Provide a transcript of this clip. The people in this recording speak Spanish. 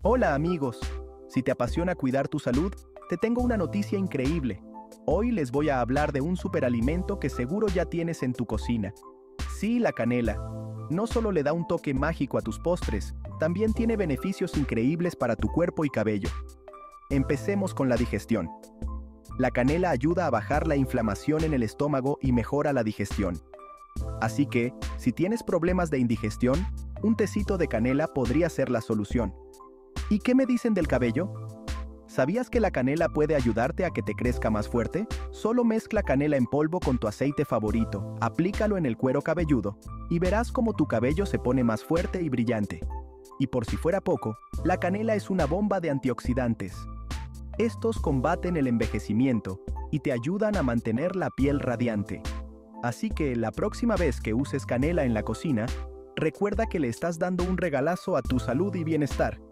Hola amigos, si te apasiona cuidar tu salud, te tengo una noticia increíble. Hoy les voy a hablar de un superalimento que seguro ya tienes en tu cocina. Sí, la canela. No solo le da un toque mágico a tus postres, también tiene beneficios increíbles para tu cuerpo y cabello. Empecemos con la digestión. La canela ayuda a bajar la inflamación en el estómago y mejora la digestión. Así que, si tienes problemas de indigestión, un tecito de canela podría ser la solución. ¿Y qué me dicen del cabello? ¿Sabías que la canela puede ayudarte a que te crezca más fuerte? Solo mezcla canela en polvo con tu aceite favorito, aplícalo en el cuero cabelludo, y verás cómo tu cabello se pone más fuerte y brillante. Y por si fuera poco, la canela es una bomba de antioxidantes. Estos combaten el envejecimiento y te ayudan a mantener la piel radiante. Así que la próxima vez que uses canela en la cocina, recuerda que le estás dando un regalazo a tu salud y bienestar.